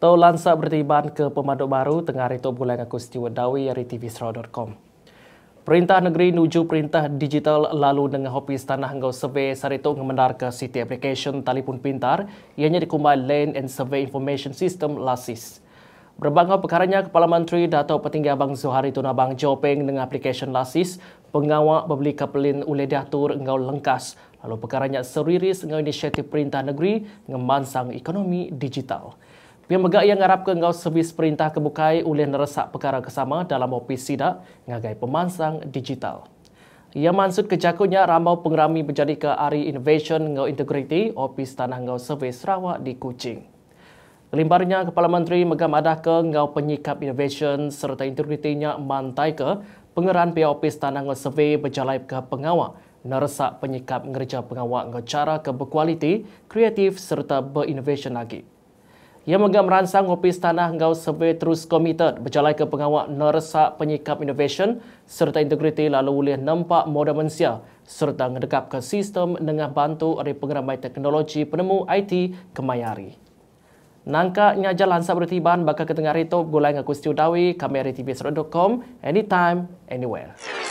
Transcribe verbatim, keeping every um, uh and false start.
Tau lansa bertiban ke pemaduk baru tengah retok bulan aku Stewart Dawi dari T V Sarawak dot com. Perintah Negeri nuju Perintah Digital lalu dengan Opis Tanah Engau Survey saritok ngemendar ke City Application Telefon Pintar ianya dikumbal Land and Survey Information System LASIS. Berbangau perkaranya Kepala Menteri Datuk Petinggi Abang Zuhari Tun Abang Jopeng dengan aplikasi LASIS pengawak bebeli kapelin oleh diatur engau lengkas lalu perkaranya seriris engau inisiatif Perintah Negeri ngemansang ekonomi digital. Pihak megak yang ngarap ke engau servis perintah kebukai oleh neresak perkara kesama dalam opis sidak ngagai pemansang digital. Ia maksud kejakunya ramau pengerami berjadi ke Ari Innovation ngau Integrity opis tanah ngau servis Sarawak di Kuching. Kelimparnya Kepala Menteri megam adah ke ngau penyikap innovation serta integritinya mantai ke pengeran pihak opis tanah ngau survey berjalai ke pengawak neresak penyikap ngerja pengawak ngau cara ke berkualiti, kreatif serta berinnovation lagi. Ia megam meransang opis tanah ngau survey terus komited berjalai ke pengawak neresak penyikap innovation serta integriti lalu boleh nampak modal manusia serta ngedekap ke sistem dengan bantu oleh pengeramai teknologi penemu I T kemayari. Nangka ngajar lansa bertiban bakal ketengah reto gulai ngaku Stewart Dawi kami dari T V Sarawak dot com anytime anywhere.